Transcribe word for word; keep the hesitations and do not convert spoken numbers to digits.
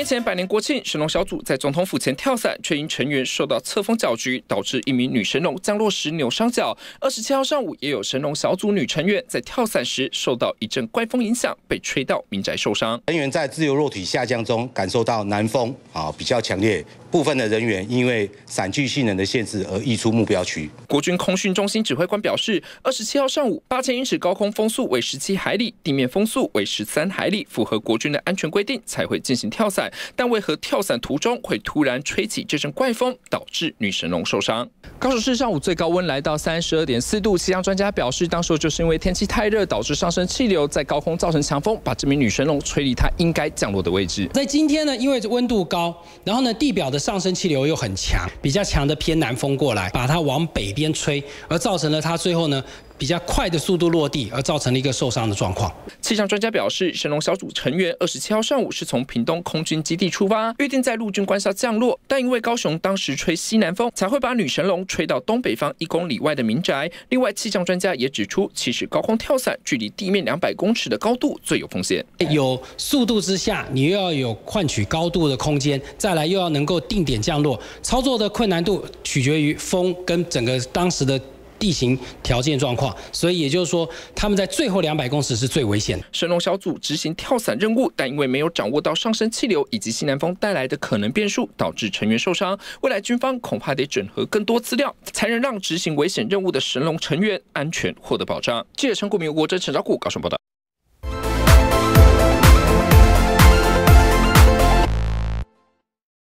前百年国庆，神龙小组在总统府前跳伞，却因成员受到侧风搅局，导致一名女神龙降落时扭伤脚。二十七号上午，也有神龙小组女成员在跳伞时受到一阵怪风影响，被吹到民宅受伤。 人员在自由落体下降中感受到南风啊比较强烈，部分的人员因为伞具性能的限制而溢出目标区。 国军空训中心指挥官表示，二十七号上午八千英尺高空风速为十七海里，地面风速为十三海里，符合国军的安全规定才会进行跳伞。但为何跳伞途中会突然吹起这阵怪风，导致女神龙受伤？高雄市上午最高温来到三十二点四度，气象专家表示，当时就是因为天气太热，导致上升气流在高空造成强风，把这名女神龙吹离它应该降落的位置。 在今天呢，因为温度高，然后呢地表的上升气流又很强，比较强的偏南风过来，把它往北边吹，而造成了它最后呢比较快的速度落地，而造成了一个受伤的状况。 气象专家表示，神龙小组成员二十七号上午是从屏东空军基地出发，预定在陆军官校降落，但因为高雄当时吹西南风，才会把女神龙吹到东北方一公里外的民宅。另外，气象专家也指出，其实高空跳伞距离地面两百公尺的高度最有风险。 有速度之下，你又要有换取高度的空间，再来又要能够定点降落，操作的困难度取决于风跟整个当时的地形条件状况，所以也就是说，他们在最后两百公尺是最危险的。 神龙小组执行跳伞任务，但因为没有掌握到上升气流以及西南风带来的可能变数，导致成员受伤。未来军方恐怕得整合更多资料，才能让执行危险任务的神龙成员安全获得保障。记者陈国民、吴国珍、陈昭谷高雄报道。